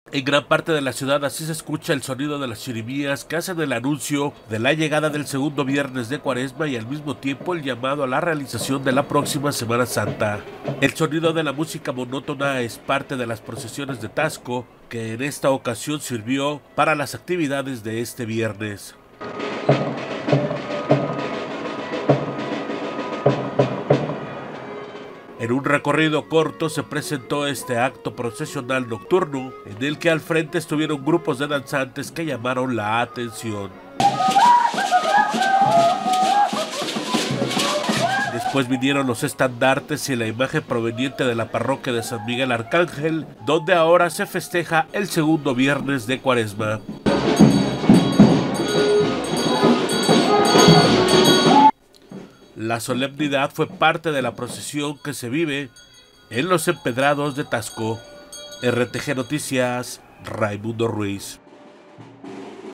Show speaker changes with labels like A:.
A: En gran parte de la ciudad así se escucha el sonido de las chirimías que hacen el anuncio de la llegada del segundo viernes de Cuaresma y al mismo tiempo el llamado a la realización de la próxima Semana Santa. El sonido de la música monótona es parte de las procesiones de Taxco, que en esta ocasión sirvió para las actividades de este viernes. En un recorrido corto se presentó este acto procesional nocturno, en el que al frente estuvieron grupos de danzantes que llamaron la atención. Después vinieron los estandartes y la imagen proveniente de la parroquia de San Miguel Arcángel, donde ahora se festeja el segundo viernes de Cuaresma. La solemnidad fue parte de la procesión que se vive en los empedrados de Taxco. RTG Noticias, Raimundo Ruiz.